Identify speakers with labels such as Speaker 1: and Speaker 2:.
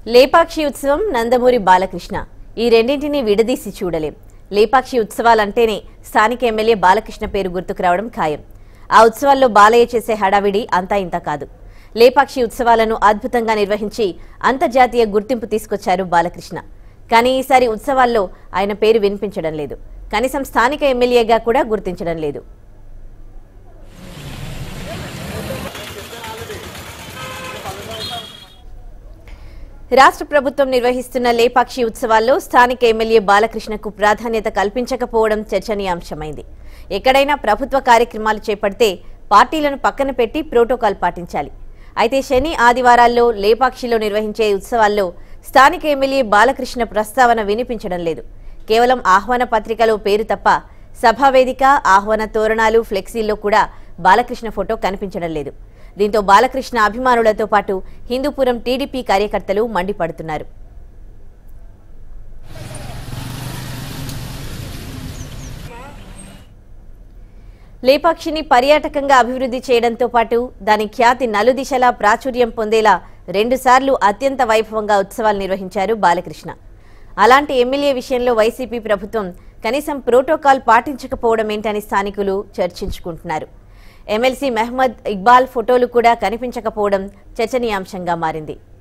Speaker 1: లేపాక్షి ఉత్సవం నందమూరి బాలకృష్ణ ఈ రెండింటిని విడదీసి చూడలేం. లేపాక్షి ఉత్సవాలంటేనే స్థానిక ఎమ్మెల్యే బాలకృష్ణ పేరు గుర్తుకు రావడం ఖాయం. ఆ ఉత్సవాల్లో బాలయ్య చేసే హడావిడి అంతా ఇంత కాదు. లేపాక్షి ఉత్సవాలను అద్భుతంగా నిర్వహించి అంతర్జాతీయ గుర్తింపు తీసుకొచ్చారు బాలకృష్ణ. కానీ ఈసారి ఉత్సవాల్లో ఆయన పేరు వినిపించడం లేదు. కనీసం స్థానిక ఎమ్మెల్యేగా కూడా గుర్తించడం లేదు. రాష్ట్ర ప్రభుత్వం నిర్వహిస్తున్న లేపాక్షి ఉత్సవాల్లో స్థానిక ఎమ్మెల్యే బాలకృష్ణకు ప్రాధాన్యత కల్పించకపోవడం చర్చనీయాంశమైంది. ఎక్కడైనా ప్రభుత్వ కార్యక్రమాలు చేపడితే పార్టీలను పక్కన పెట్టి ప్రోటోకాల్ పాటించాలి. అయితే శని ఆదివారాల్లో లేపాక్షిలో నిర్వహించే ఉత్సవాల్లో స్థానిక ఎమ్మెల్యే బాలకృష్ణ ప్రస్తావన వినిపించడం లేదు. కేవలం ఆహ్వాన పత్రికలో పేరు తప్ప సభావేదిక, ఆహ్వాన తోరణాలు, ఫ్లెక్సీల్లో కూడా బాలకృష్ణ ఫోటో కనిపించడం లేదు. దీంతో బాలకృష్ణ అభిమానులతో పాటు హిందూపురం టీడీపీ కార్యకర్తలు మండిపడుతున్నారు. లేపాక్షిని పర్యాటకంగా అభివృద్ధి చేయడంతో పాటు దాని ఖ్యాతి నలుదిశలా ప్రాచుర్యం పొందేలా 2 సార్లు అత్యంత వైభవంగా ఉత్సవాలు నిర్వహించారు బాలకృష్ణ. అలాంటి ఎమ్మెల్యే విషయంలో వైసీపీ ప్రభుత్వం కనీసం ప్రోటోకాల్ పాటించకపోవడం ఏంటని స్థానికులు చర్చించుకుంటున్నారు. ఎమ్మెల్సీ మహమ్మద్ ఇక్బాల్ ఫోటోలు కూడా కనిపించకపోవడం చర్చనీయాంశంగా మారింది.